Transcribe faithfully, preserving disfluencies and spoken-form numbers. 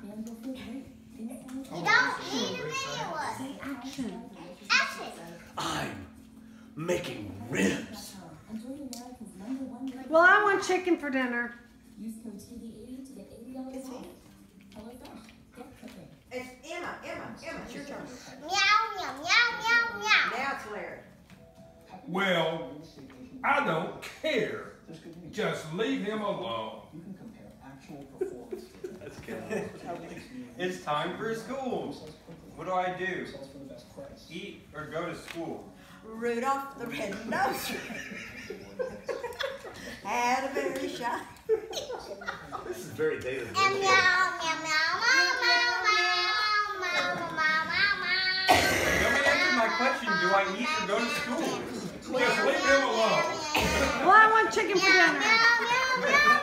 You don't need a video. Say action. Action. I'm making ribs. Well, I want chicken for dinner. Use code T V eighty to get eighty dollars off. HelloFresh. Get cooking. It's Emma, Emma, Emma, it's your turn. Meow, meow, meow, meow, meow. Now it's Larry. Well, I don't care. Just leave him alone. You can compare actual performance. That's good. It's time for school. What do I do? Results for the best price. Eat or go to school? Rudolph the red-nosed had a very shy. This is very dated. Meow, meow, meow, meow, meow, meow, meow, meow, meow, meow. Nobody answered my question. Do I eat or go to school? Just leave him alone. Well, I want chicken for Meow, dinner. meow, meow, meow.